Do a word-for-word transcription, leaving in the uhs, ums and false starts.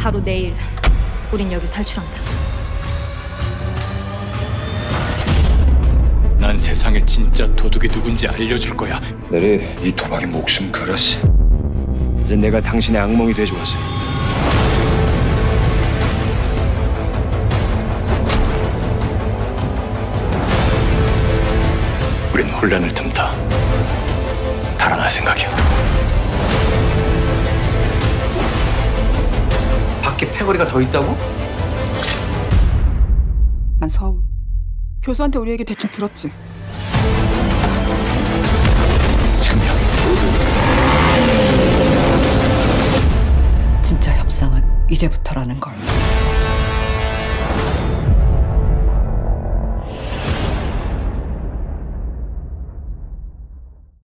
바로 내일 우린 여길 탈출한다. 난 세상에 진짜 도둑이 누군지 알려줄 거야. 내리 이 도박에 목숨 걸었어. 이제 내가 당신의 악몽이 돼주었어. 우린 혼란을 틈타 달아날 생각이야. 밖에 패거리가 더 있다고? 난 서울. 교수한테 우리 얘기 대충 들었지. 지금이야. 진짜 협상은 이제부터라는 걸.